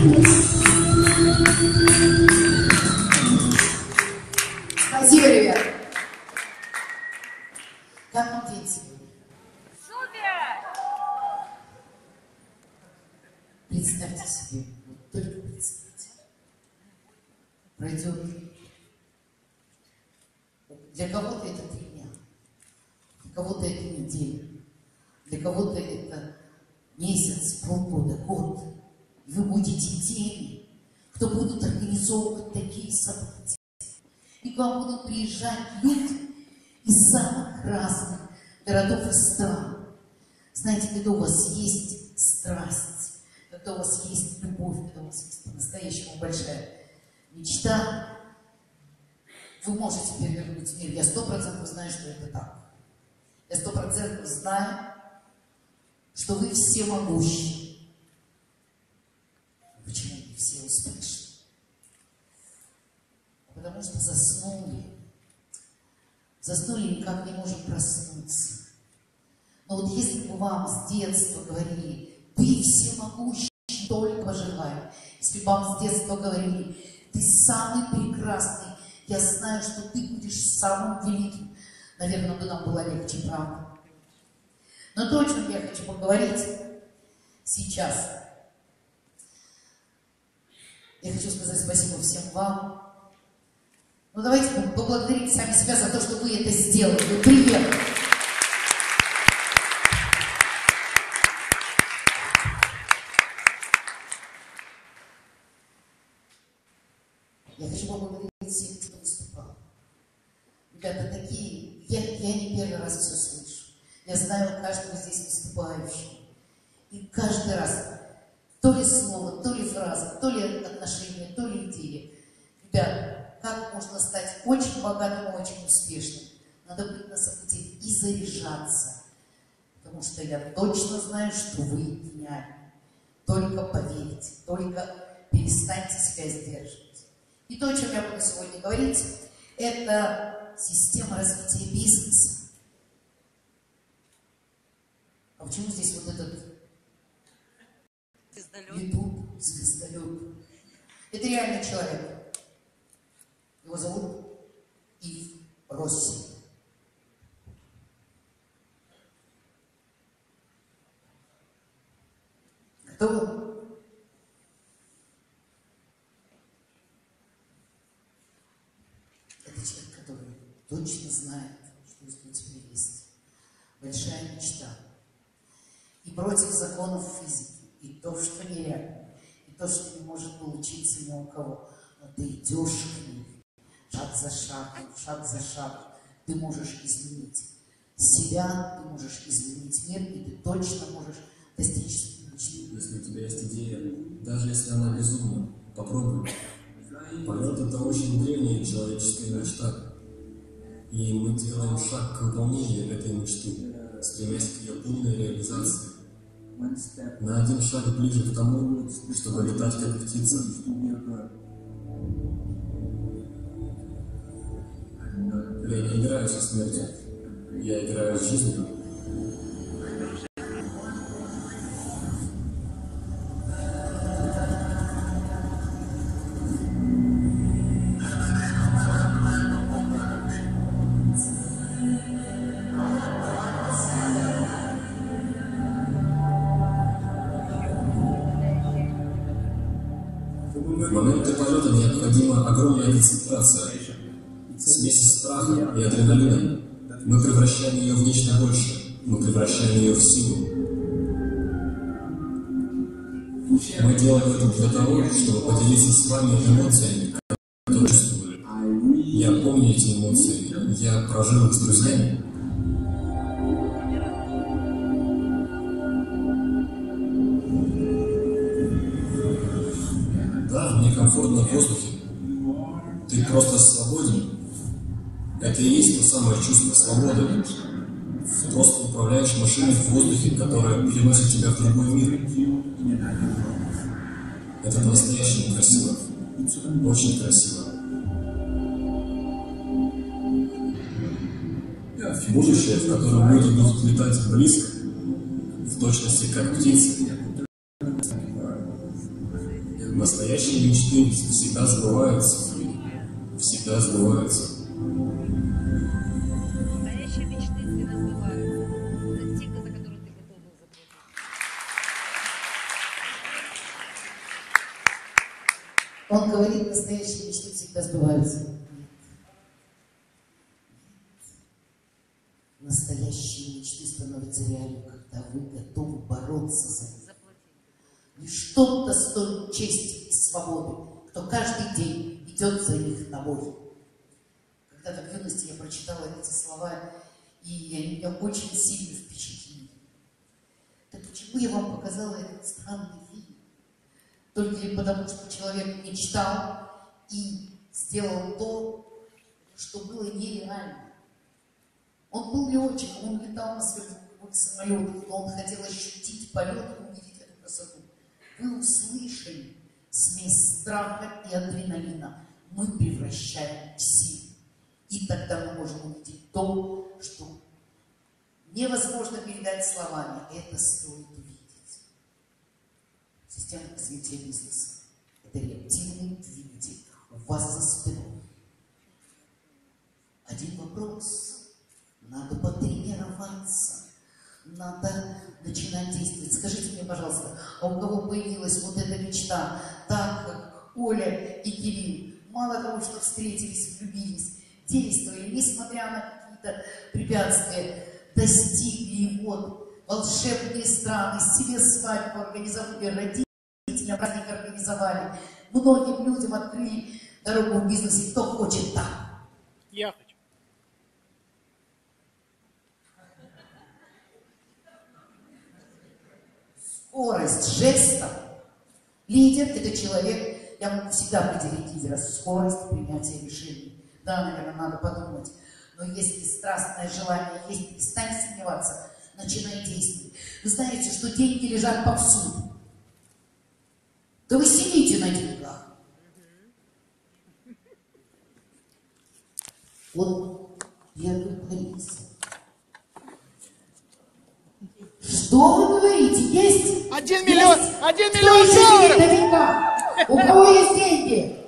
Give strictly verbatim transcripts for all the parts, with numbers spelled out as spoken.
Спасибо, ребят. Как вам день сегодня? Супер! Представьте себе, вот только представьте. Пройдет. Для кого-то это три дня, для кого-то это неделя, для кого-то это месяц, полгода, год. И вы будете теми, кто будут организовывать такие события. И к вам будут приезжать люди из самых разных городов и стран. Знаете, когда у вас есть страсть, когда у вас есть любовь, когда у вас есть по-настоящему большая мечта, вы можете перевернуть мир. Я сто процентов знаю, что это так. Я сто процентов знаю, что вы все могущи. Почему не все успешны? Потому что заснули. Заснули и никак не можем проснуться. Но вот если бы вам с детства говорили, ты всемогущий, только желаю. Если бы вам с детства говорили, ты самый прекрасный, я знаю, что ты будешь самым великим, наверное, бы нам было легче, правда? Но то, о чем я хочу поговорить сейчас, я хочу сказать спасибо всем вам. Ну давайте поблагодарим сами себя за то, что вы это сделали, вы приехали. Я хочу поблагодарить всех, кто выступал. Ребята, такие, я, я не первый раз все слышу. Я знаю каждого здесь выступающего. И каждый раз то ли слово, то ли фраза, то ли отношение, то ли идея. Ребята, как можно стать очень богатым и очень успешным? Надо быть на событиях и заряжаться. Потому что я точно знаю, что вы гениальны. Только поверьте, только перестаньте себя сдерживать. И то, о чем я буду сегодня говорить, это система развития бизнеса. А почему здесь вот этот YouTube, звездолет? Это реальный человек. Его зовут Ив Росси. Готовы? Это человек, который точно знает, что если у тебя есть большая мечта, и против законов физики, и то, что нереально, и то, что не может получиться ни у кого, но ты идешь к ним, шаг за шагом, шаг за шагом, ты можешь изменить себя, ты можешь изменить мир, и ты точно можешь достичь мечты. Если у тебя есть идея, даже если она безумна, попробуй. Полет — это очень древняя человеческая мечта. И мы делаем шаг к выполнению этой мечты, стремясь к ее полной реализации. На один шаг ближе к тому, чтобы летать как птица. Я не играю со смертью, я играю с жизнью. В моменты полета необходима огромная концентрация. Смесь страха и адреналина. Мы превращаем ее в нечто большее. Мы превращаем ее в силу. Мы делаем это для того, чтобы поделиться с вами эмоциями, которые чувствовали. Я помню эти эмоции. Я прожил их с друзьями. Да, мне комфортно в воздухе. Ты просто свободен. Это и есть то самое чувство свободы. Ты просто управляешь машиной в воздухе, которая переносит тебя в другой мир. Это по-настоящему красиво. Очень красиво. Будущее, в котором люди будут летать близко, в точности как птицы. Мы настоящие мечты всегда сбываются. Всегда сбываются. Настоящие мечты всегда сбываются. Это те, за которые ты готов был заплатить. Он говорит, настоящие мечты всегда сбываются. Настоящие мечты становятся реальными, когда вы готовы бороться за них. Лишь тот достоин чести и свободы, кто каждый день идет за них на бой. Когда-то в юности я прочитала эти слова, и они меня очень сильно впечатлили. Так почему я вам показала этот странный фильм? Только ли потому, что человек мечтал и сделал то, что было нереально. Он был летчиком, он летал на сверхзвуковых самолетах, но он хотел ощутить полет и увидеть эту красоту. Вы услышали смесь страха и адреналина. Мы превращаем в силу. И тогда мы можем увидеть то, что невозможно передать словами. Это стоит увидеть. Система развития бизнеса. Это реактивный двигатель у вас за спиной. Один вопрос. Надо потренироваться. Надо начинать действовать. Скажите мне, пожалуйста, а у кого появилась вот эта мечта, так как Оля и Кирилл, мало того, что встретились, влюбились, действовали, несмотря на какие-то препятствия, достигли, и вот волшебные страны, себе свадьбу организовали, родителям праздник организовали, многим людям открыли дорогу в бизнесе, кто хочет так. Я хочу. Скорость жеста. Лидер – это человек, я могу всегда определить лидера, скорость принятия решений. Да, наверное, надо подумать. Но если страстное желание есть, перестань сомневаться, начинай действовать. Вы знаете, что деньги лежат повсюду. Да вы сидите на деньгах. Вот я говорится. Что вы говорите? Есть? Один миллион, есть? один Кто миллион еще долларов! сидит на деньгах? У кого есть деньги?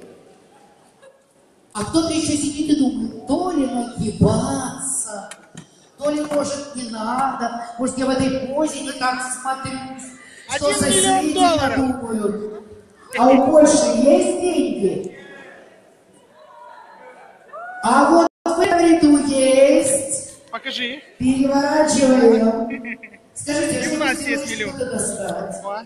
А кто-то еще сидит и думает, то ли нагибаться, то ли, может, не надо, может, я в этой позе не так смотрюсь, что Один соседи миллион долларов! подумают. А у Польши есть деньги? А вот в этом есть. Покажи. Переворачиваем. Скажите, И у что нас вы есть сделали, миллион. что-то достать? Два.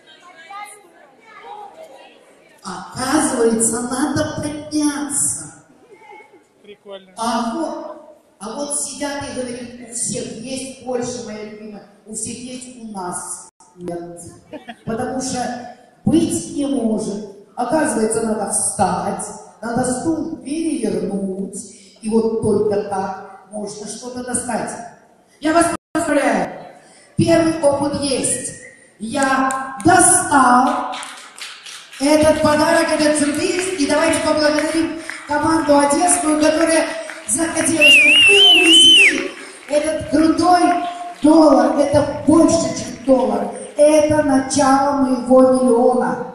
Оказывается, надо подняться. Прикольно. А вот, а вот сидят и говорят, у всех есть Польша, моя любимая, у всех есть, у нас нет. Потому что быть не может. Оказывается, надо встать, надо стул перевернуть, и вот только так можно что-то достать. Я вас поздравляю. Первый опыт есть. Я достал этот подарок, этот сюрприз, и давайте поблагодарим команду одесскую, которая захотела, чтобы вы увезли этот крутой доллар. Это больше, чем доллар. Это начало моего миллиона.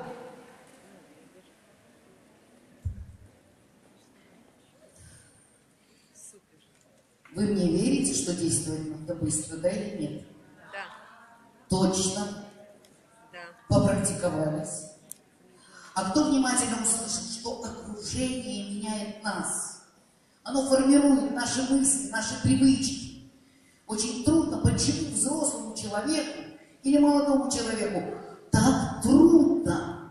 Вы мне верите, что действовать надо быстро, да или нет? Да. Точно. Да. Попрактиковались. А кто внимательно услышал, что окружение меняет нас? Оно формирует наши мысли, наши привычки. Очень трудно, почему взрослому человеку или молодому человеку так трудно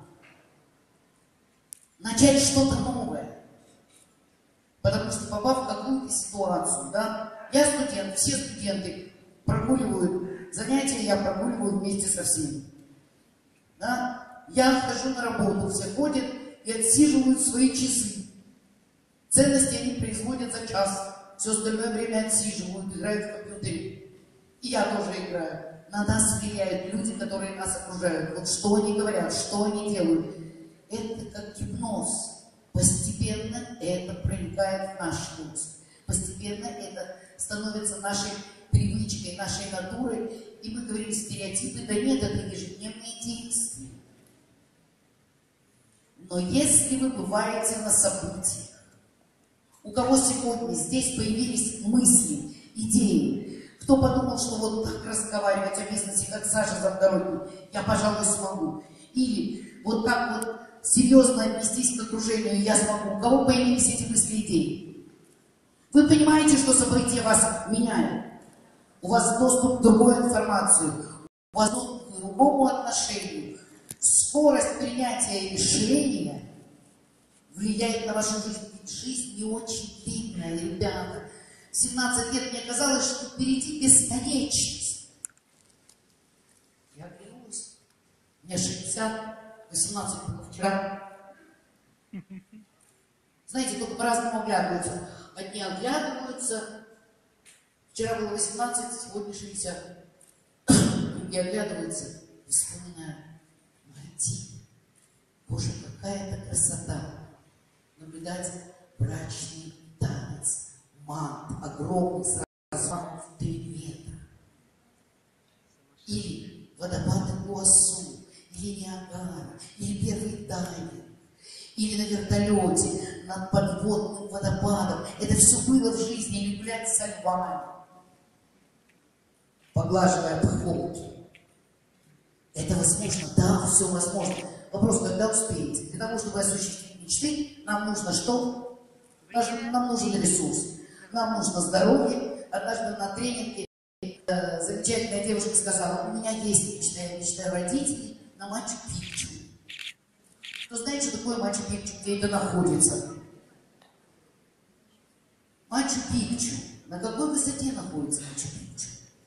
начать что-то новое. Потому что, попав в какую-то ситуацию, да, я студент, все студенты прогуливают занятия, я прогуливаю вместе со всеми. Да? Я хожу на работу, все ходят и отсиживают свои часы. Ценности они производят за час, все остальное время отсиживают, играют в компьютере. И я тоже играю. На нас влияют люди, которые нас окружают. Вот что они говорят, что они делают. Это как гипноз. Постепенно это проникает в наш мозг. Постепенно это становится нашей привычкой, нашей натурой. И мы говорим стереотипы, да нет, это ежедневные действия. Но если вы бываете на событиях, у кого сегодня здесь появились мысли, идеи, кто подумал, что вот так разговаривать о бизнесе, как Саша Завгородний, я, пожалуй, смогу. Или вот так вот серьезно отнестись к окружению я смогу. У кого появились эти мысли, идеи? Вы понимаете, что события вас меняют? У вас доступ к другой информации, у вас доступ к другому отношению. Скорость принятия решения влияет на вашу жизнь. Ведь жизнь не очень длинная, ребята. В семнадцать лет мне казалось, что впереди бесконечность. Я оглянулась. Мне шестьдесят, восемнадцать было вчера. Знаете, только по-разному оглядываются. Одни оглядываются. Вчера было восемнадцать, сегодня шестьдесят. Другие оглядываются и вспоминают. Мальтин. Боже, какая это красота. Наблюдать брачный танец. Мант огромный, сразу в три метра. Или водопады Гуасу, или Ниагара, или первый дайвинг, или на вертолете над подводным водопадом. Это все было в жизни, или гулять со львами, поглаживая по холоду. Это возможно? Да, все возможно. Вопрос, когда успеете? Для того, чтобы осуществить мечты, нам нужно что? Нам нужен ресурс. Нам нужно здоровье. Однажды на тренинге э, замечательная девушка сказала, у меня есть мечта, я мечтаю родителей на Мачу-Пикчу. Кто знает, что такое Мачу-Пикчу, где это находится? Мачу-Пикчу. На какой высоте находится Мачу-Пикчу?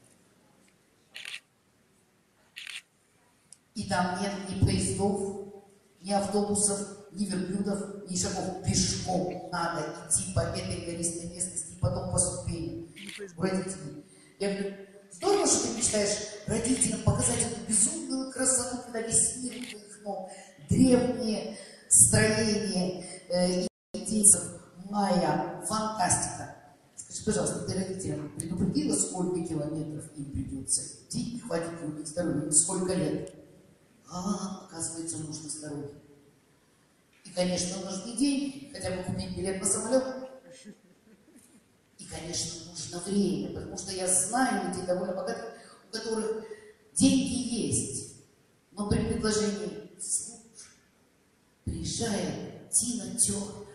И там нет ни поездов, ни автобусов, ни верблюдов, ни шагов. Пешком надо идти по этой гористой местности и потом по ступеням у родителей. Я говорю, здорово, что ты мечтаешь родителям показать эту безумную красоту, когда весь мир у их ног. Древние строения э, индейцев, майя, фантастика. Скажи, пожалуйста, ты родителям предупредила, сколько километров им придется идти, и хватит ли у них здоровья, сколько лет? А, оказывается, нужно здоровье. И, конечно, нужны деньги, хотя бы купить билет на самолет. И, конечно, нужно время, потому что я знаю людей довольно богатых, у которых деньги есть, но при предложении «слушай, приезжает Тина Тернер».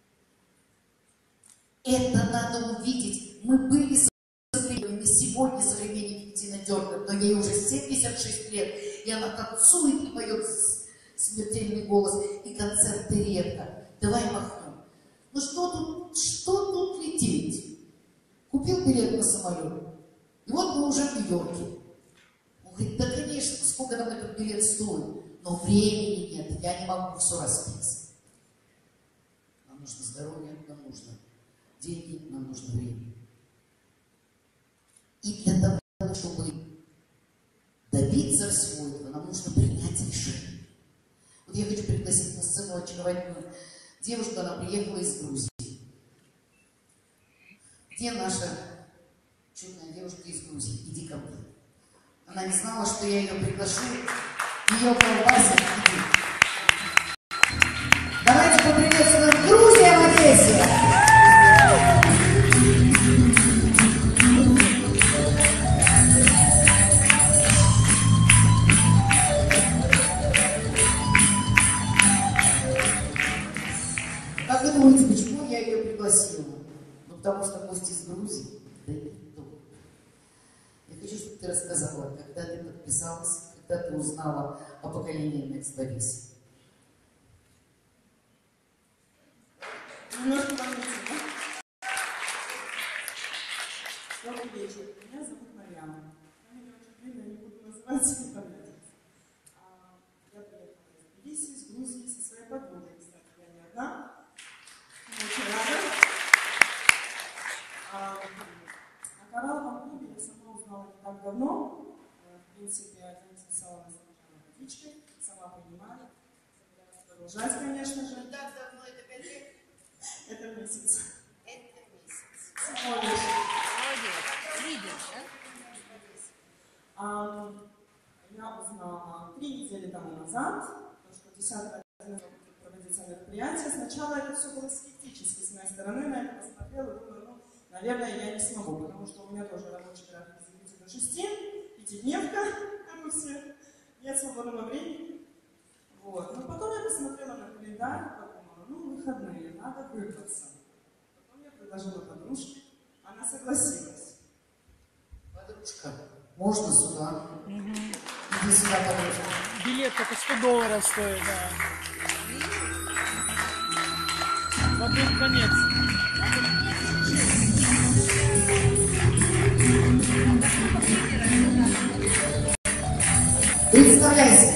Это надо увидеть. Мы были современными, сегодня современники Тина Тернер, но ей уже семьдесят шесть лет, и она танцует и поет смертельный голос, и концерты редко. Давай махнем. Ну что тут, что тут лететь? Купил билет на самолет, и вот мы уже в Нью-Йорке. Он говорит, да, конечно, сколько нам этот билет стоит, но времени нет, я не могу все расписать. Нам нужно здоровье, нам нужно деньги, нам нужно время. И для того, чтобы добиться всего этого, нам нужно принять решение. Вот я хочу пригласить на сцену очаровательную девушку, она приехала из Грузии. Где наша чудная девушка из Грузии? Иди ко мне. Она не знала, что я ее приглашу. Ее колбасит. Иди. Давайте поприветствуем Грузия в Одессе. Как вы думаете, почему я ее пригласила? Ну, потому что гость из Грузии, да и кто. Я хочу, чтобы ты рассказала, когда ты подписалась, когда ты узнала о поколении Next Борис. Немножко помните, да? Добрый вечер. Меня зовут Марьяна. Фамилия очень длинная, не буду называть, не понравится. Я приехала из Тбилиси, из Грузии, со своей подругой, кстати, я не одна. Очень рада. А, о коралловом клубе я сама узнала не так давно. В принципе, заинтересовала сначала водичкой, сама понимаю. Собираюсь продолжать, конечно же. Так давно, это пять лет? Это месяц. Это месяц. Всего лишь. Молодец. Лидер, да? А, я узнала три недели тому назад, то, что десятого проводить лица мероприятия. Сначала это все было скептически с моей стороны, на это посмотрела и думаю, ну, наверное, я не смогу, потому что у меня тоже рабочий график с девяти до шести, пятидневка, как у всех, нет свободного времени. Вот. Но потом я посмотрела на календарь и подумала, ну, выходные, надо выбраться. Потом я предложила подружке, она согласилась. Подружка, можно сюда? Угу. Иди сюда, подружка. Билет только сто долларов стоит, да. В один конец. Представляйся.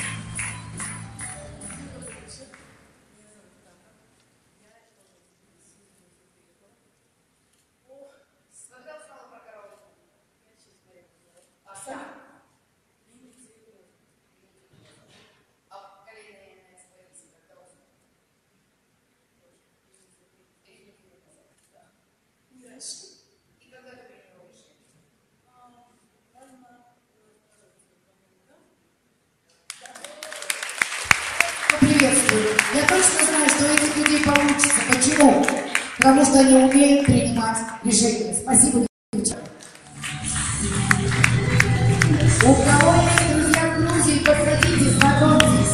Приветствую. Я точно знаю, что у этих людей получится. Почему? Потому что они умеют принимать решения. Спасибо, девчонки. У кого есть друзья в Грузии, подходите, знакомьтесь.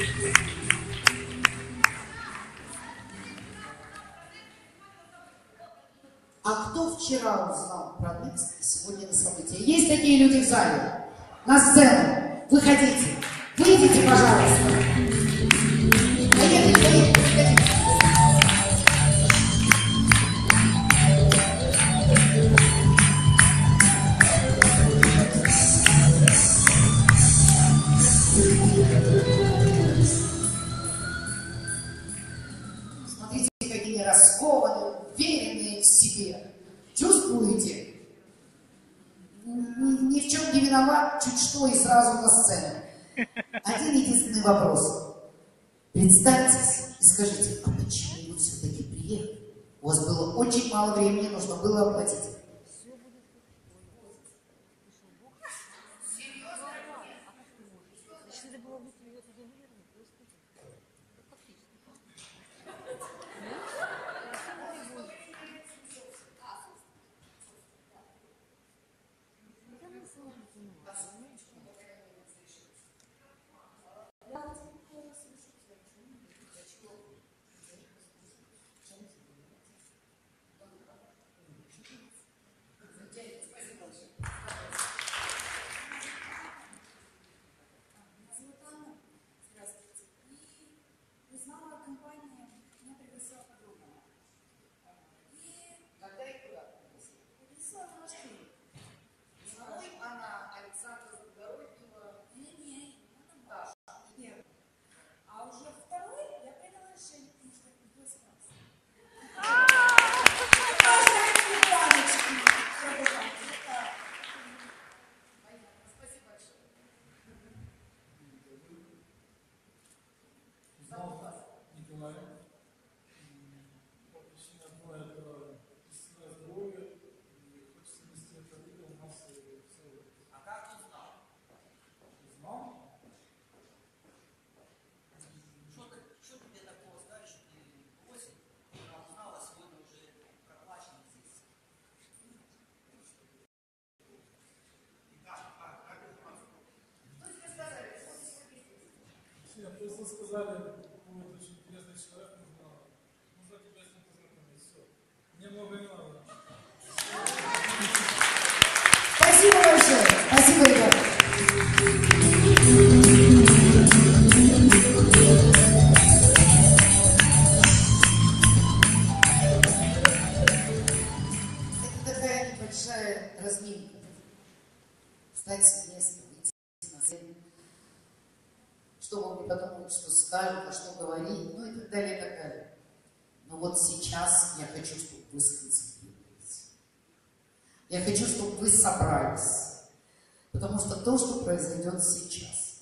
А кто вчера узнал про Next сегодня на событии? Есть такие люди в зале? На сцену. Выходите. Выйдите, пожалуйста. Поехали, поехали, поехали. Смотрите, какие раскованные, уверенные в себе. Чувствуете? Ни в чем не виноват, чуть что и сразу на сцену. Один единственный вопрос. Представьтесь и скажите, а почему вы все-таки приехали? У вас было очень мало времени, нужно было оплатить. Просто сказали, будет очень интересный человек, нужно, нужно тебя с ним познакомить. Все. Мне много не надо. Спасибо большое. Спасибо, ребята. Это такая небольшая разминка. Встать с места, выйти на сцену. Что вам не подумают, что скажут, а что говорить, ну и так далее, и так далее. Но вот сейчас я хочу, чтобы вы сконцентрировались. Я хочу, чтобы вы собрались. Потому что то, что произойдет сейчас.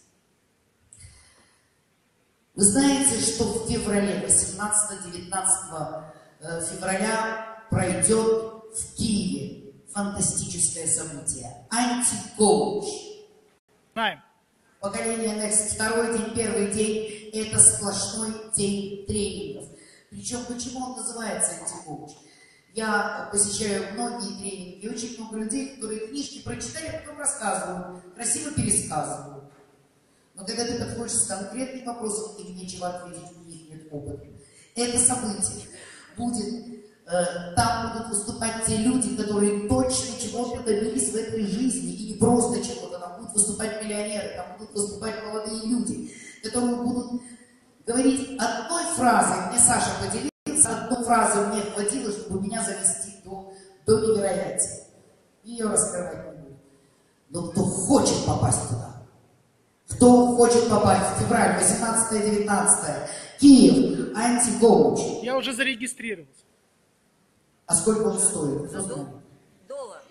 Вы знаете, что в феврале, восемнадцатого-девятнадцатого февраля пройдет в Киеве фантастическое событие. Антикоуч. Знаем. Поколение Next второй день, первый день – это сплошной день тренингов. Причем, почему он называется антикоуч? Я посещаю многие тренинги, и очень много людей, которые книжки прочитали, а потом рассказывают, красиво пересказывают. Но когда ты подходишь с конкретным вопросом, им нечего ответить, у них нет опыта. Это событие будет, э, там будут выступать те люди, которые точно чего-то добились в этой жизни, и не просто чего-то, там будут выступать миллионеры, там будут выступать молодые люди, которые будут говорить одной фразой. Мне Саша поделился, одной фразы мне хватило, чтобы меня завести до, до невероятия. Ее раскрывать не буду. Но кто хочет попасть туда, кто хочет попасть в февраль, восемнадцатое-девятнадцатое, Киев, антикоуч. Я уже зарегистрировался. А сколько он стоит? Кто знает? Доллар.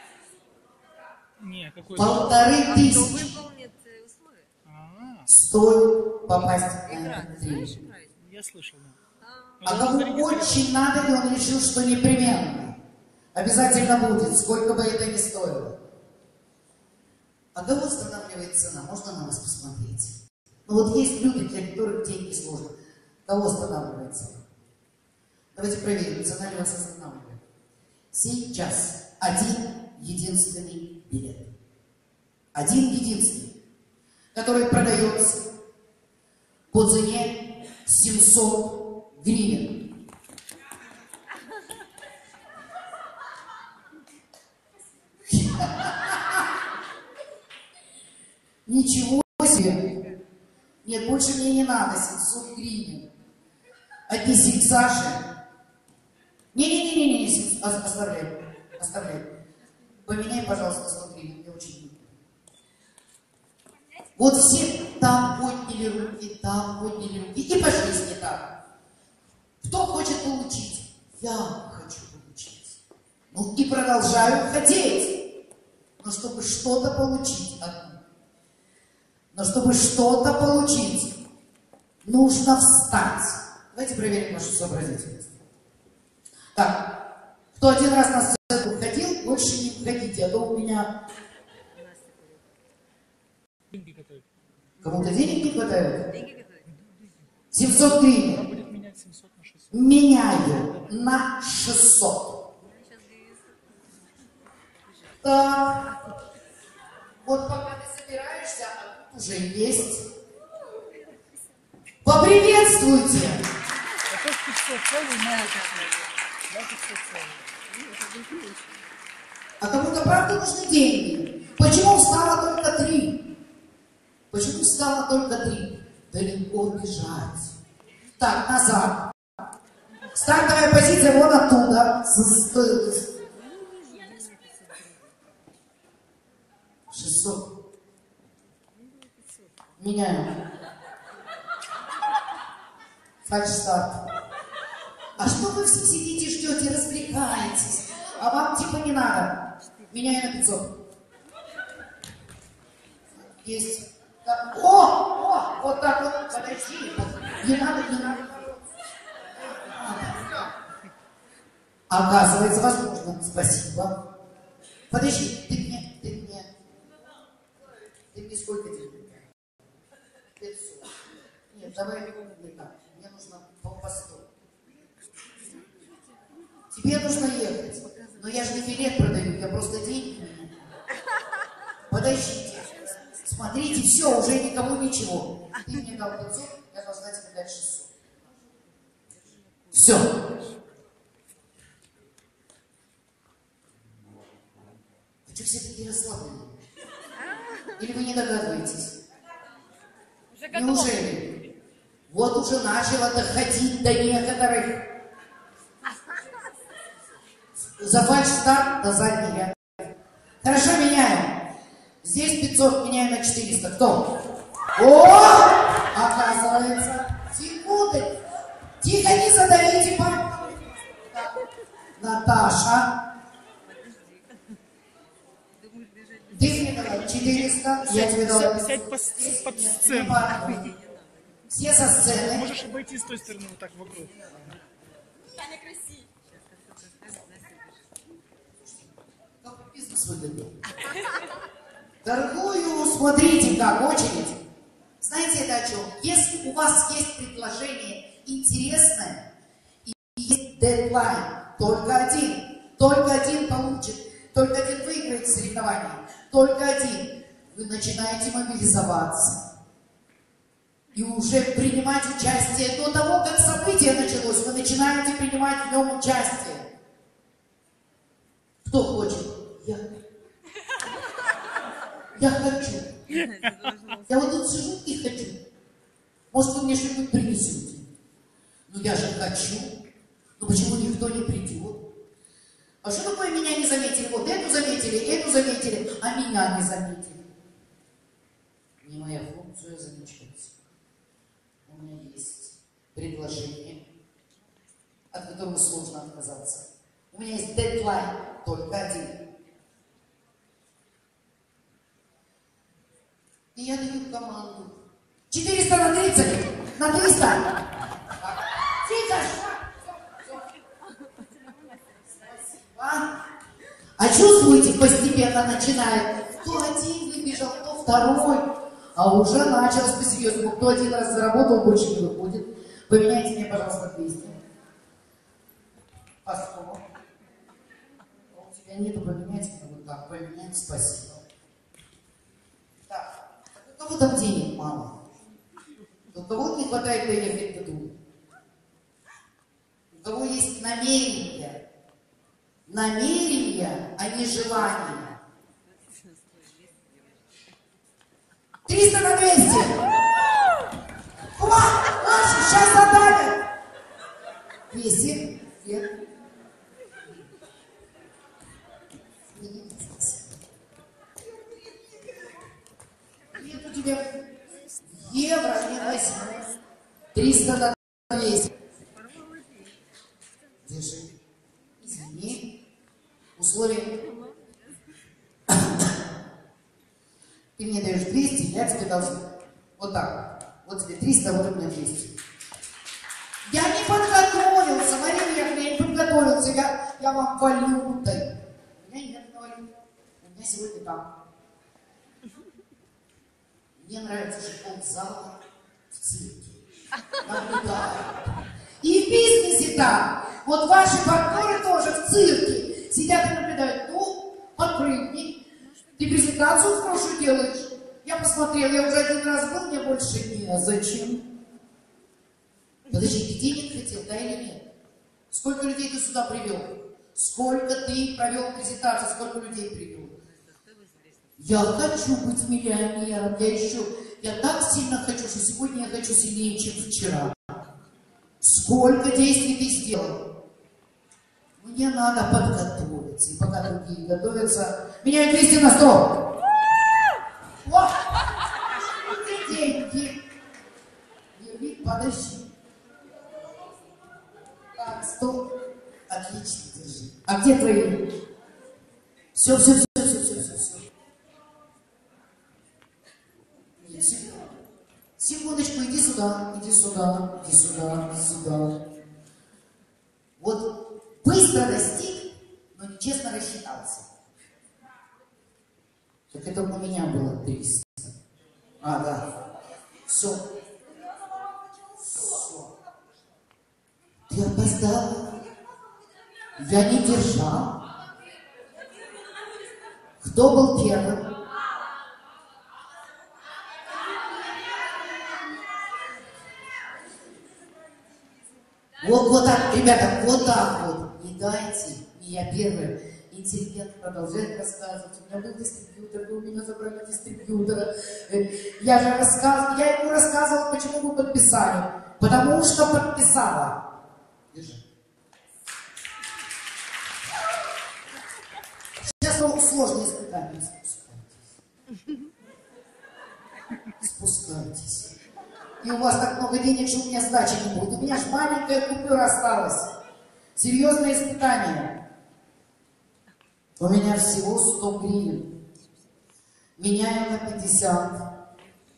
Не, какой Полторы А кто тысячи выполнит э, условия? А, стоит попасть на Играть, этот знаешь, тренинг. играть? я слышал, да. А, А Я уже кому зарегистрировался. очень надо, и он решил, что непременно. Обязательно будет, сколько бы это ни стоило. А кого останавливает цена? Можно на вас посмотреть? Ну вот есть люди, для которых деньги сложно. Кого останавливает цена? Давайте проверим, цена ли вас останавливает. Сейчас один единственный билет. Один единственный, который продается по цене семьсот гривен. Ничего себе! Нет, больше мне не надо, семьсот гривен. Отнеси к Саше. Не-не-не-не, оставляй, оставляй. Поменяй, пожалуйста, сто гривен, мне очень выгодно. Вот все там подняли руки, там подняли руки и пошли с не так. Кто хочет получить? Я хочу получить. Ну и продолжаю хотеть. Но чтобы что-то получить, но чтобы что-то получить, нужно встать. Давайте проверим вашу сообразительность. Так, кто один раз на сцену ходил, больше не ходите, а то у меня... Деньги готовят. Кому-то денег не хватает? деньги готовить? семьсот Она гривен. будет менять семьсот на шестьсот. Меняю на шестьсот. Я сейчас девяносто. Так. Вот пока ты собираешься, а тут уже есть. Поприветствуйте! А то пятьсот целый, мало пятьсот. Да, пятьсот целый. А кому-то правда нужны деньги? Почему встало только три? Почему встало только три? Далеко бежать. Так, назад. Стартовая позиция вон оттуда. С- с- с- шестьсот. Меняю. Фальшстарт. А что вы все сидите, ждете, развлекаетесь? А вам типа не надо. Меняю на пятьсот. Есть. Так. О! О! Вот так вот. Подожди. Не надо, не надо. Оказывается, возможно. Спасибо. Подожди, ты мне, ты мне, ты мне сколько денег? пятьсот. Нет, давай не так. Мне нужно по посту. Тебе нужно ехать. Но я же не билет продаю, я просто деньги меняю. Подождите. Смотрите, все, уже никому ничего. Ты мне дал пятьсот, я должна тебе дать шестьсот. Все. Вы что все такие расслабленные? Или вы не догадываетесь? Уже готов. Неужели? Вот уже начало доходить до некоторых. За фальшстарт до задний ряд. Хорошо, меняем. Здесь пятьсот, меняем на четыреста. Кто? О! Оказывается, секунды. Тихо, не задавите, папа. Наташа. Думаешь, бежать? Ты мне дала четыреста, я тебе дала Сядь пятьсот. по с- под Нет, сцену. не падай. Все со сцены. Можешь обойти с той стороны вот так вокруг. Как бизнес выгодно. Торгую, смотрите как, очередь. Знаете это о чем? Если у вас есть предложение интересное и есть дедлайн, только один, только один получит, только один выиграет соревнование, только один, вы начинаете мобилизоваться. И уже принимать участие до того, как событие началось, вы начинаете принимать в нем участие. Кто хочет? Я. Я хочу. Я вот тут сижу и хочу. Может, вы мне что-нибудь принесете? Ну я же хочу. Ну почему никто не придет? А что такое меня не заметили? Вот эту заметили, эту заметили, а меня не заметили. Не моя функция замечать. У меня есть предложение, от которого сложно отказаться. У меня есть дедлайн, только один. И я даю команду. четыреста на тридцать, на триста. Тихо, Спасибо. А чувствуете, постепенно начинает. Кто один выбежал, кто второй. А уже началось по-серьезному. Кто один раз заработал, больше не выходит. Поменяйте мне, пожалуйста, двести. По сто. У тебя нету, поменять. Вот так, поменять, спасибо. Так, у кого там денег мало? У кого не хватает доехать до дома? У кого есть намерения? Намерения, а не желания. триста на двести. Хват, наши, сейчас задали. двести. Нет. Нет у тебя евро, не возьму. триста на двести. Держи. Извини. Условия. Ты мне даешь двести, я тебе должен. Вот так. Вот тебе триста, вот у меня двести. Я не подготовился, Марина Яковлевна, я не подготовился. Я, я вам валютой. У меня нет на валюте. У меня сегодня там. Мне нравится же ползала в цирке. Наблюдаю. И в бизнесе там. Вот ваши партнеры тоже в цирке. Сидят и наблюдают. Ну, подпрыгни. Ты презентацию хорошую делаешь. Я посмотрел, я уже один раз был, мне больше не. А зачем? Подожди, ты денег хотел, да или нет? Сколько людей ты сюда привел? Сколько ты провел презентацию, сколько людей привел? Я хочу быть миллионером, я еще, я так сильно хочу, что сегодня я хочу сильнее, чем вчера. Сколько действий ты сделал? Мне надо подготовиться. И пока другие готовятся, меняю двести на сто. Вот. Деньги. Ервик, подожди. Так, сто. Отлично, держи. А где твои? Все, все, все, все, все, все, все. Нет, секунду. Секундочку, иди сюда, иди сюда, иди сюда, сюда. Вот. Быстро достиг, но нечестно рассчитался. Так это у меня было триста. А, да. Все. Все. Ты опоздала. Я не держал. Кто был первым? Вот, вот так, ребята, вот так вот. Не дайте, не я первая. Интеллигент продолжает рассказывать. У меня был дистрибьютор, вы у меня забрали дистрибьютора. Я же рассказывал, я ему рассказывал, почему вы подписали. Потому что подписала. Держи. Сейчас сложные испытания. Спускайтесь. Спускайтесь. И у вас так много денег, что у меня сдачи не будет. У меня ж маленькая купюра осталась. Серьезное испытание. У меня всего сто гривен. Меняю на пятьдесят.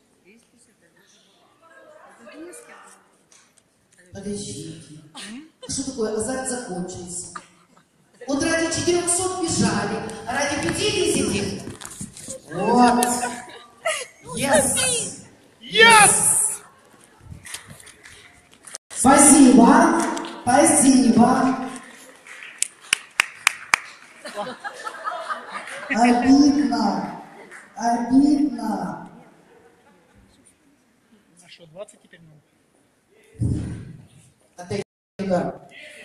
Подождите. Что такое? Азарт закончился. Вот ради четырехсот бежали, а ради пятидесяти... Вот. Yes. Yes. Спасибо. Спасибо. Обидно. Обидно. А что, двадцать теперь надо? А ты сюда.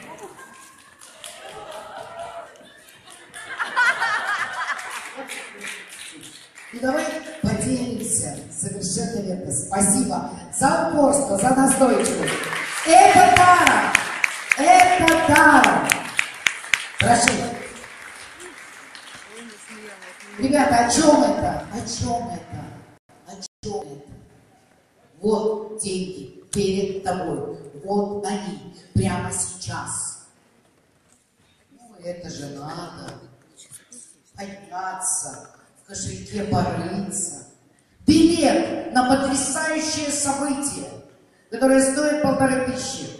Ну давай поделимся. Совершенно верно. Спасибо за упорство, за настойчивость. Это пара. Это пара. Прошу. Ребята, о чем это? О чем это? О чем это? Вот деньги перед тобой. Вот они. Прямо сейчас. Ну, это же надо. Подняться. В кошельке порыться. Билет на потрясающее событие, которое стоит полторы тысячи.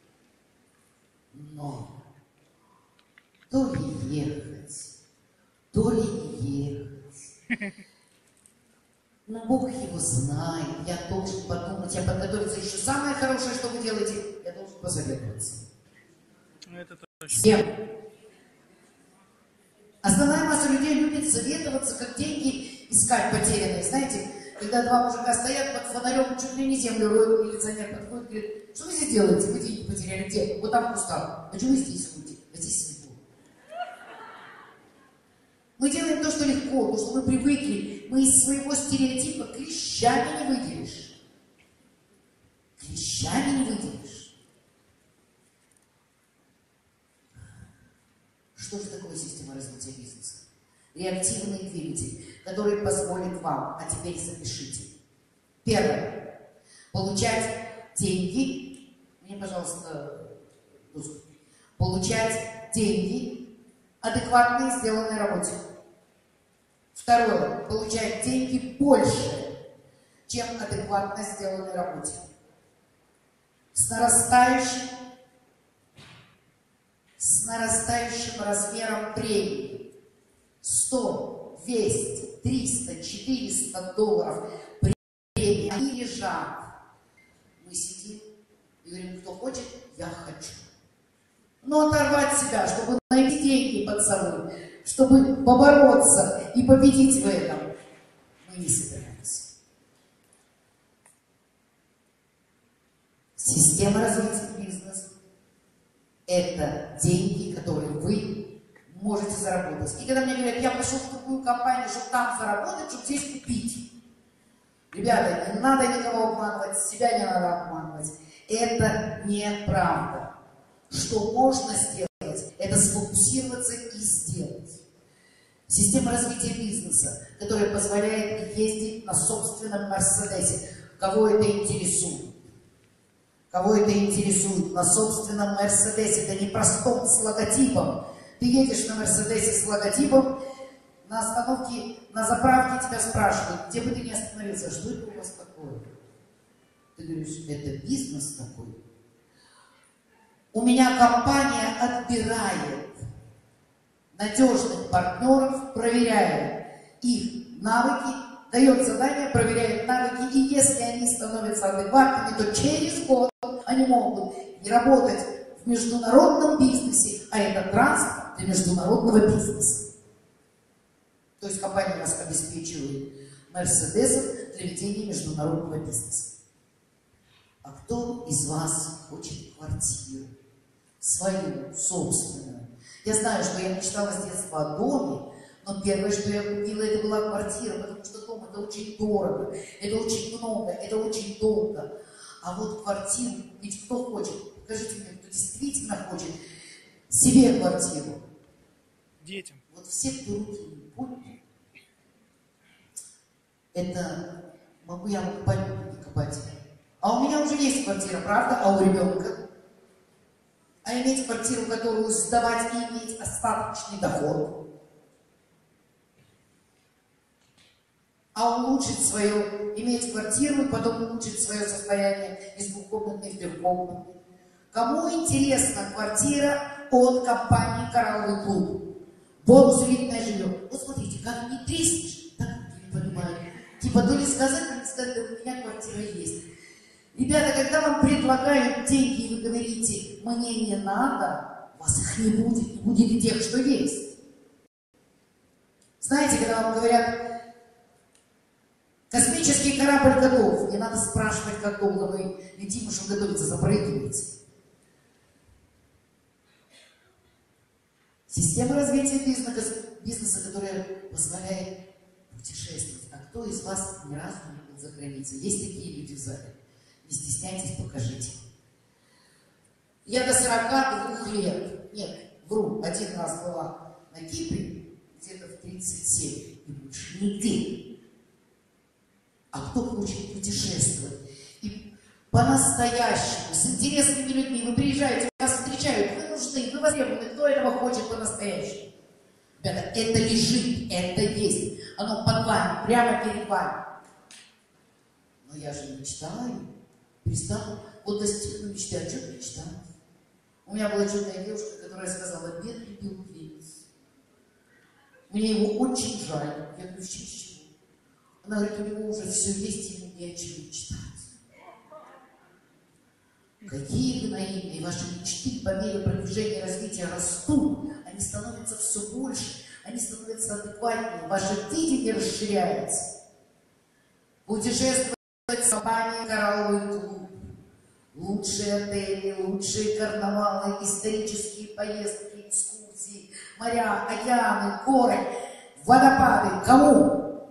Но то ли ехать, то ли не ехать. Ну, Бог его знает, я должен подумать, я подготовиться. Еще самое хорошее, что вы делаете, я должен посоветоваться. Всем. Основная масса людей любит советоваться, как деньги искать потерянные. Знаете, когда два мужика стоят под фонарем, чуть ли не землю роют, милиционер подходит и говорит: что вы здесь делаете? Вы деньги потеряли где? Вот там в кустах. А что вы здесь ходите? А здесь светло. Мы делаем то, что легко, то, что мы привыкли. Мы из своего стереотипа клещами не выделишь. Клещами не выделишь. Что же такое система развития бизнеса? Реактивный двигатель, который позволит вам, а теперь запишите. Первое. Получать деньги. Мне, пожалуйста, доску. Получать деньги, адекватные сделанной работе. Второе. Получать деньги больше, чем адекватно сделанной работе. С нарастающим с нарастающим размером премии. сто, двести, триста, четыреста долларов премии. Они лежат. Мы сидим и говорим: кто хочет, я хочу. Но оторвать себя, чтобы найти деньги под собой, чтобы побороться и победить в этом, мы не собираемся. Система развития бизнеса – это деньги, которые вы можете заработать. И когда мне говорят: я пошел в такую компанию, чтобы там заработать, чтобы здесь купить. Ребята, не надо никого обманывать, себя не надо обманывать. Это неправда. Что можно сделать, это сфокусироваться и сделать. Система развития бизнеса, которая позволяет ездить на собственном Мерседесе. Кого это интересует? Кого это интересует? На собственном Мерседесе, да не простом с логотипом. Ты едешь на Мерседесе с логотипом, на остановке, на заправке тебя спрашивают: где бы ты ни остановился, что это у вас такое? Ты говоришь: это бизнес такой. У меня компания отбирает надежных партнеров, проверяет их навыки, дает задания, проверяет навыки, и если они становятся адекватными, то через год они могут не работать в международном бизнесе, а это транспорт для международного бизнеса. То есть компания вас обеспечивает Мерседесом для ведения международного бизнеса. А кто из вас хочет квартиру? Свою, собственную. Я знаю, что я мечтала с детства о доме, но первое, что я купила, это была квартира, потому что дом — это очень дорого, это очень много, это очень долго. А вот квартиру, ведь кто хочет? Покажите мне, кто действительно хочет себе квартиру. Детям. Вот все, кто руки не поднял, это могу я копать, не копать. А у меня уже есть квартира, правда? А у ребенка? А иметь квартиру, которую сдавать и иметь остаточный доход. А улучшить свое, иметь квартиру и потом улучшить свое состояние из двухкомнатной в трехкомнатной. Кому интересна квартира от компании «Коралловый клуб»? Бонус элитное жилье. Вот смотрите, как не треснешь, так и подули сказать, мне сказали, у меня квартира есть. Ребята, когда вам предлагают деньги, и вы говорите, мне не надо, у вас их не будет, не будет и тех, что есть. Знаете, когда вам говорят, космический корабль готов, не надо спрашивать, как долго вы летим, что готовится, запрыгиваете. Система развития бизнеса, бизнеса, которая позволяет путешествовать. А кто из вас ни разу не был за границей? Есть такие люди в зале? Не стесняйтесь, покажите. Я до сорока двух лет, нет, вру, один раз была на Кипре, где-то в тридцать семь, и больше нигде. А кто хочет путешествовать? И по-настоящему, с интересными людьми, вы приезжаете, вас встречают, вы нужны, вы востребованы, кто этого хочет по-настоящему? Ребята, это лежит, это есть, оно под вами, прямо перед вами. Но я же мечтаю, перестала, вот достигну мечты, а что мечтать? У меня была чудная девушка, которая сказала, нет, любил принц. Мне его очень жаль. Я говорю, чего? Она говорит, у него уже все есть, ему не о чем мечтать. Какие вы наивные, ваши мечты по мере продвижения развития растут, они становятся все больше, они становятся адекватнее, ваше видение расширяется. Путешествовать в компании «Коралловый клуб», лучшие отели, лучшие карнавалы, исторические поездки, экскурсии, моря, океаны, горы, водопады. Кому?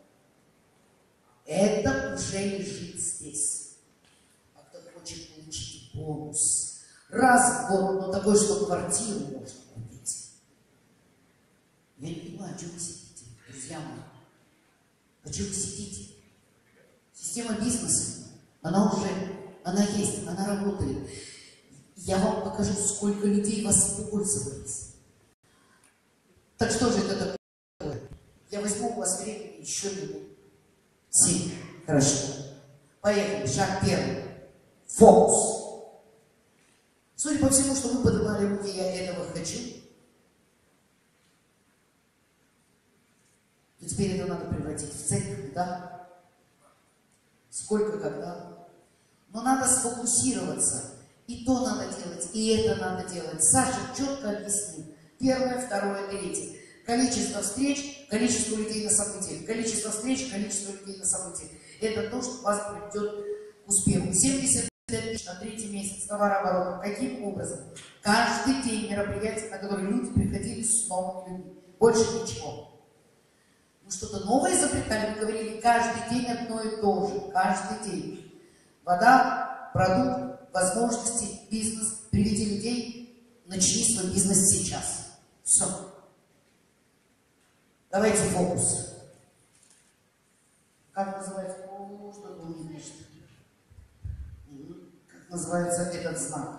Это уже лежит здесь. А кто хочет получить бонус раз в год, но такой, что квартиру можно купить. Я не понимаю, о чем вы сидите, друзья мои. О чем вы сидите? Система бизнеса, она уже, она есть, она работает. Я вам покажу, сколько людей воспользовались. Так что же это такое? Я возьму у вас времени еще минут семь. Хорошо. Поехали. Шаг первый. Фокус. Судя по всему, что вы поднимали руки, я этого хочу. То теперь это надо превратить в цель, да? Сколько, когда? Но надо сфокусироваться. И то надо делать, и это надо делать. Саша четко объяснил. Первое, второе, третье. Количество встреч, количество людей на событиях. Количество встреч, количество людей на событиях. Это то, что вас приведет к успеху. семьдесят пять тысяч на третий месяц товарооборота. Каким образом? Каждый день мероприятия, на которые люди приходили с новыми людьми. Больше ничего. Мы что-то новое изобретали, мы говорили каждый день одно и то же. Каждый день. Вода, продукт, возможности, бизнес. Приведи людей, начни свой бизнес сейчас. Все. Давайте фокус. Как называется? О, что-то не пишет. Как называется этот знак?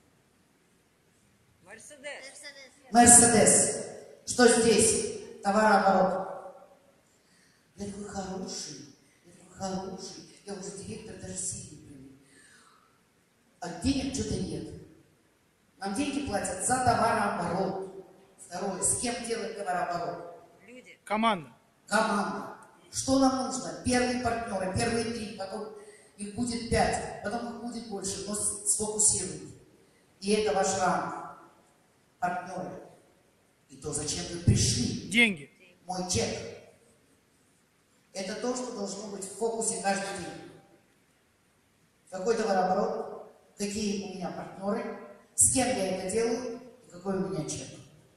Мерседес. Мерседес. Что здесь? Товарооборот. Я такой хороший. Я такой хороший. Я уже директор, даже сильный привык. А денег что-то нет. Нам деньги платят за товарооборот. Второе. С кем делать товарооборот? Люди. Команда. Команда. Что нам нужно? Первые партнеры, первые три, потом их будет пять, потом их будет больше, но сфокусируйте. И это ваш ранг. Партнеры. И то, зачем вы пришли. Деньги. Мой чек. Это то, что должно быть в фокусе каждый день. Какой товарооборот, какие у меня партнеры, с кем я это делаю, и какой у меня чек.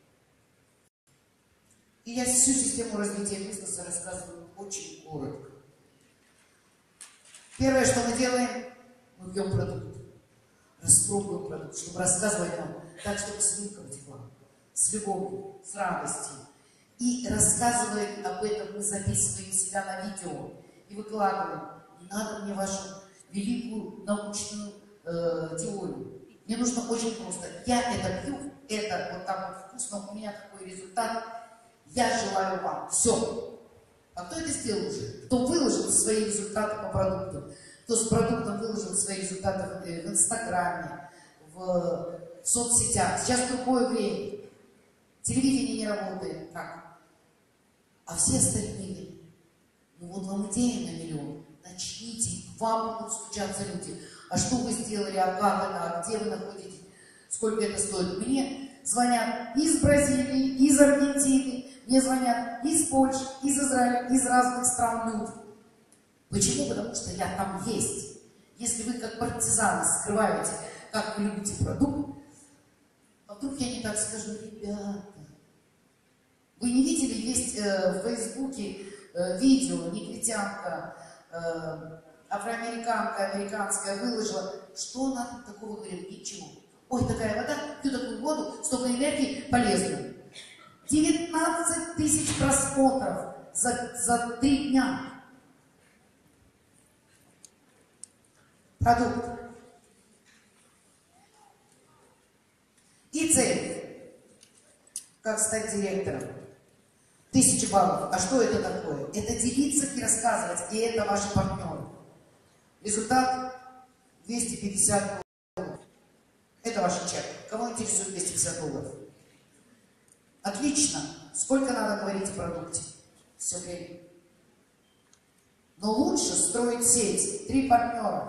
И я всю систему развития бизнеса рассказываю очень коротко. Первое, что мы делаем, мы пьем продукт. Распробуем продукт, чтобы рассказывать вам так, чтобы слюнка утекла. С любовью, с радостью. И рассказывая об этом, мы записываем себя на видео и выкладываем. Не надо мне вашу великую научную э, теорию. Мне нужно очень просто. Я это пью, это вот так вот вкусно, у меня такой результат. Я желаю вам. Все. А кто это сделал уже? Кто выложил свои результаты по продукту? Кто с продуктом выложил свои результаты в Инстаграме, в, в соцсетях? Сейчас другое время. Телевидение не работает. Как? А все остальные, ну Вот вам идея на миллион. Начните, к вам будут стучаться люди. А что вы сделали, а как это, а где вы находитесь, сколько это стоит? Мне звонят из Бразилии, из Аргентины, мне звонят из Польши, из Израиля, из разных стран люди. Почему? Потому что я там есть. Если вы как партизаны скрываете, как вы любите продукт, а вдруг я не так скажу, ребята, вы не видели, есть э, в Фейсбуке э, видео, негритянка, э, афроамериканка, американская выложила, что она тут такого говорит? Ничего. Ой, такая вода, пью такую воду, столько энергии, полезно. девятнадцать тысяч просмотров за, за три дня. Продукт. И цель. Как стать директором. Тысяча баллов. А что это такое? Это делиться и рассказывать. И это ваши партнеры. Результат двести пятьдесят долларов. Это ваш чек. Кого интересует двести пятьдесят долларов? Отлично. Сколько надо говорить о продукте? Все время. Но лучше строить сеть. Три партнера.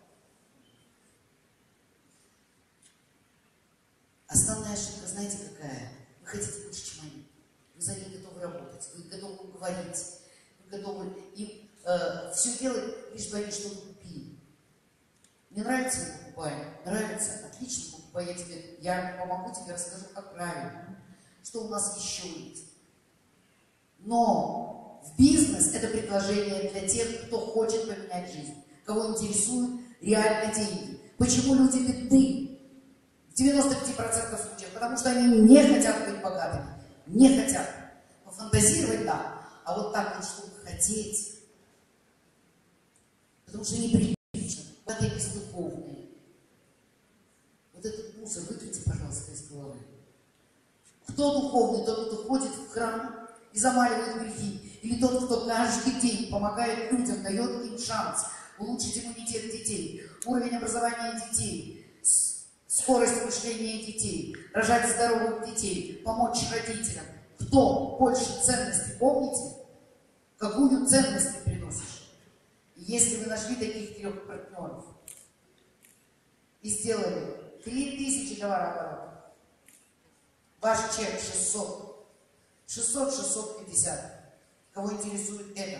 Основная ошибка, знаете, какая? Вы хотите лучше, чем они. Вы за них готовы работать, вы готовы говорить, вы готовы им э, все делать, лишь бы они что-то купили. Мне нравится, мы покупаем. Нравится? Отлично, покупай. Я тебе, я помогу тебе, расскажу, как правильно. Что у нас еще есть. Но в бизнес это предложение для тех, кто хочет поменять жизнь. Кого интересуют реально деньги. Почему люди бедны? В девяноста пяти процентах случаев, потому что они не хотят быть богатыми, не хотят. Пофантазировать, да, а вот так вот, чтобы хотеть, потому что неприлично, богатые бездуховные. Вот этот мусор выкиньте, пожалуйста, из головы. Кто духовный? Тот, кто ходит в храм и замаливает грехи, или тот, кто каждый день помогает людям, дает им шанс улучшить иммунитет детей, уровень образования детей, скорость мышления детей, рожать здоровых детей, помочь родителям. Кто больше ценностей? Помните, какую ценность ты приносишь? И если вы нашли таких трех партнеров и сделали три тысячи товарооборота, ваш чек шестьсот, шестьсот, шестьсот пятьдесят. Кого интересует это?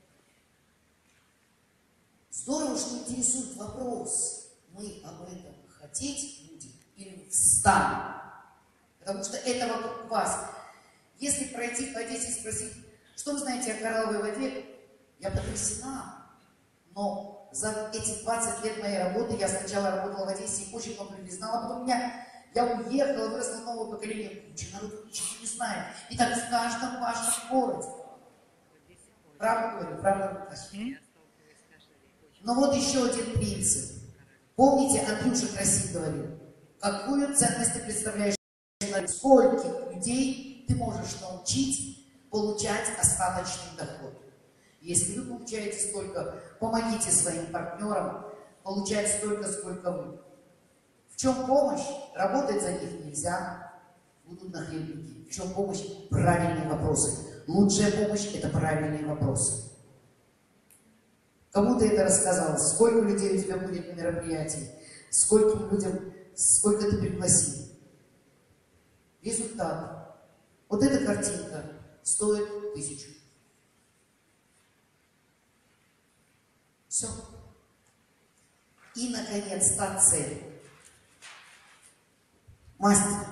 Здорово, что интересует вопрос. Мы об этом хотеть будем или встанем? Потому что это вокруг вас. Если пройти по Одессе и спросить, что вы знаете о коралловой воде, я потрясена. Но за эти двадцать лет моей работы я сначала работала в Одессе и очень много людей знала, а потом меня, я уехала, выросла новое поколение, куча народу ничего не знает. И так в каждом вашем городе. Правда говорю, правда говорю. Но вот еще один принцип. Помните, Андрюша красиво говорил, какую ценность ты представляешь человеку, скольких людей ты можешь научить получать остаточный доход. Если вы получаете столько, помогите своим партнерам получать столько, сколько вы. В чем помощь? Работать за них нельзя, будут нахлебники. В чем помощь? Правильные вопросы. Лучшая помощь – это правильные вопросы. Кому ты это рассказал? Сколько людей у тебя будет на мероприятии? Скольким людям, сколько ты пригласил? Результат. Вот эта картинка стоит тысячу. Все. И, наконец, та цель. Мастер.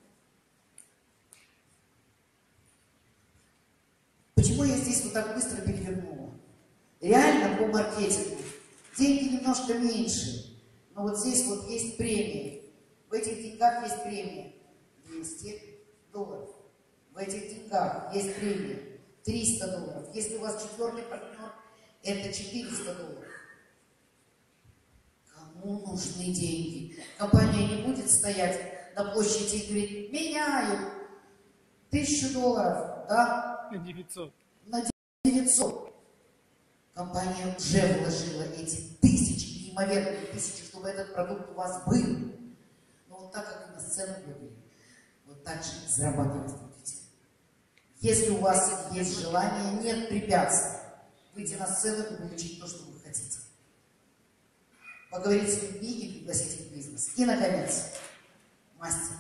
Почему я здесь вот так быстро перевернула? Реально по маркетингу деньги немножко меньше, но вот здесь вот есть премия. В этих деньгах есть премия двести долларов. В этих деньгах есть премия триста долларов. Если у вас четвертый партнер, это четыреста долларов. Кому нужны деньги? Компания не будет стоять на площади и говорить, меняю тысячу долларов, да? На девятьсот. На девятьсот. Компания уже вложила эти тысячи, неимоверные тысячи, чтобы этот продукт у вас был. Но вот так, как вы на сцену бегали, вот так же зарабатывать будете. Если у вас есть желание, нет препятствий. выйти на сцену и получить то, что вы хотите. Поговорить с людьми и пригласить их в бизнес. И, наконец, мастер.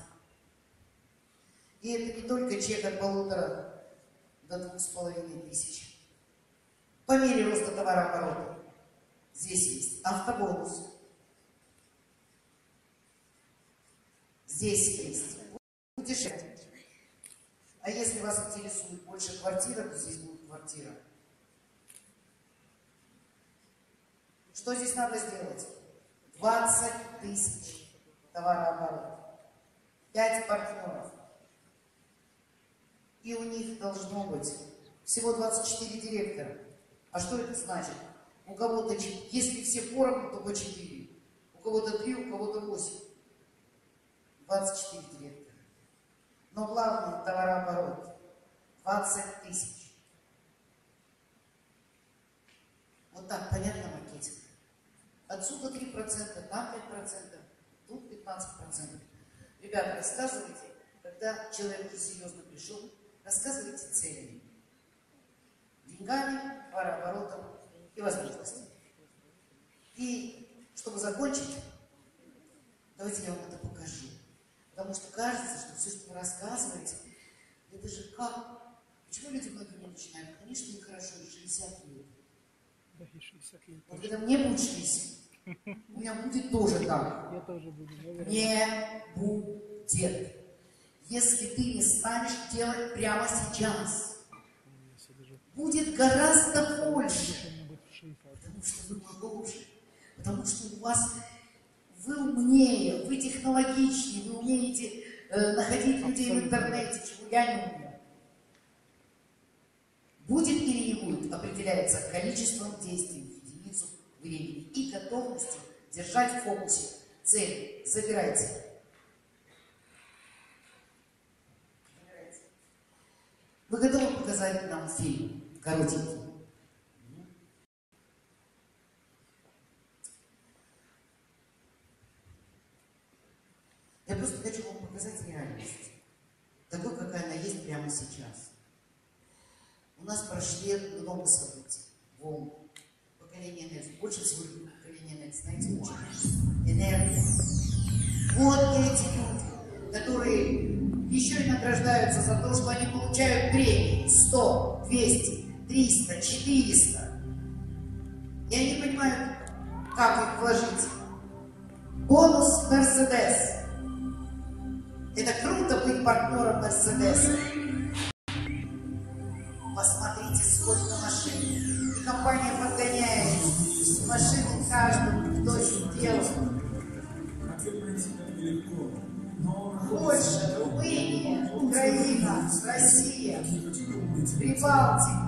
И это не только чек от полутора до двух с половиной тысяч. По мере роста товарооборота здесь есть автобонус. Здесь есть путешествие. А если вас интересует больше квартира, то здесь будет квартира. Что здесь надо сделать? двадцать тысяч товарооборот. пять партнеров. И у них должно быть всего двадцать четыре директора. А что это значит? У кого-то, если все поровну, то по четыре. У кого-то три, у кого-то восемь. двадцать четыре директора. Но главное, товарооборот. двадцать тысяч. Вот так, понятно, маркетинг? Отсюда три процента, там пять процентов, тут пятнадцать процентов. Ребята, рассказывайте, когда человек уже серьезно пришел, рассказывайте целями. Деньгами, товарооборотом и возможностями. И чтобы закончить, давайте я вам это покажу. Потому что кажется, что все, что вы рассказываете, это же как? Почему люди многие не начинают? Конечно, им хорошо, и шестьдесят лет. Да, и шестьдесят лет. Вот когда мне будет шестьдесят, у меня будет тоже так. Я тоже буду, наверное. Не будет. Если ты не станешь делать прямо сейчас, будет гораздо больше. Потому что вы моложе. Потому что у вас вы умнее, вы технологичнее, вы умеете э, находить людей в интернете, чего я не умею. Будет или не будет, определяется количеством действий в единицу времени и готовностью держать в фокусе цель. Забирайте. Вы готовы показать нам фильм коротенький? Я просто хочу вам показать реальность, такой, какая она есть прямо сейчас. У нас прошли много событий, волн, поколение энергии. Больше всего люблю поколение энергии, знаете, очень. Энергия. Вот эти люди, которые еще и награждаются за то, что они получают премии сто, двести, триста, четыреста. И они понимают, как их вложить. Бонус Мерседес. Это круто быть партнером Мерседеса. Посмотрите, сколько машин. И компания подгоняет машины каждому, кто что делает. Польша, Румыния, Украина, Россия, Прибалтика.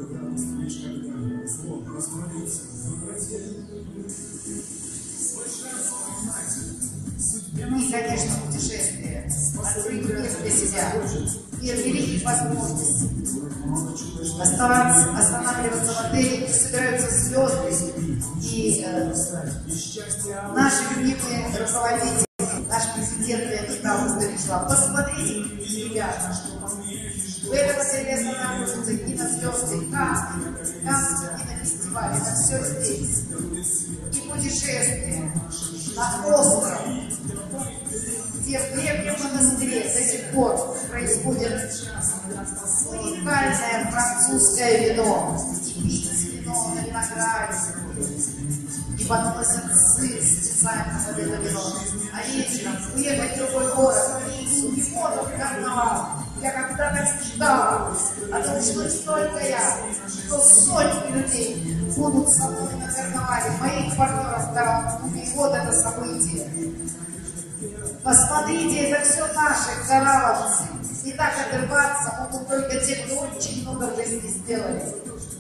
И, конечно, путешествия. Открыть мир для себя. Мир великих возможностей. Оставаться, останавливаться в отеле, где собираются звезды. И э, наши любимые руководители, наш президент Леонид Станислав. Посмотрите, ребята, в этом отеле останавливаются кинозвезды, Канны, Каннский кинофестиваль. Это все здесь. И путешествия на остров, где в древнем монастыре до сих пор происходит уникальное французское вино. И пить вино на винограде. И подносят сыр специально под это вино. А вечером уехать в другой город, в Ниццу, и вот он, карнавал. Я когда-то мечтала о том, что не только я, что сотни людей будут со мной на карнавале, моих партнеров в Караоке. И вот это событие. Посмотрите, это все наши караванцы. И так отрываться могут только те, кто очень много в жизни сделали.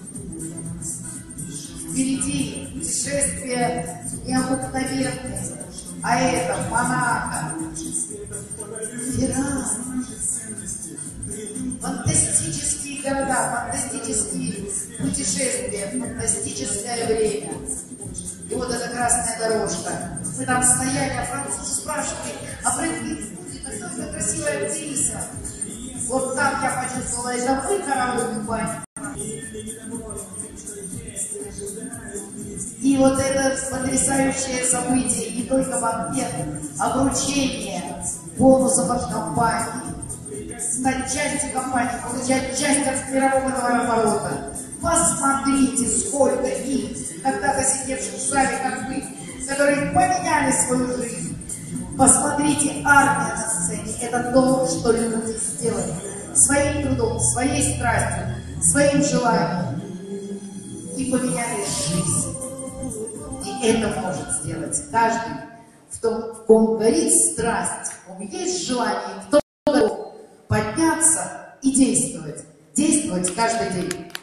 Впереди путешествие необыкновенное. А это Монако, Иран. Фантастические города, фантастические путешествия, фантастическое время. И вот эта красная дорожка. Мы там стояли, а французы спрашивали, а Брэд Питт будет, а кто это красивая актриса? Вот там я почувствовала, это вы, караоке, баня. И вот это потрясающее событие, не только банкет, а вручение бонусов от компании, стать частью компании, получать часть от мирового товарооборота. Посмотрите, сколько их, когда-то сидевших в зале, как вы, которые поменяли свою жизнь. Посмотрите, армия на сцене – это то, что люди сделали своим трудом, своей страстью, своим желанием и поменяли жизнь. И это может сделать каждый, в том, в ком горит страсть, в ком есть желание, кто готов подняться и действовать. Действовать каждый день.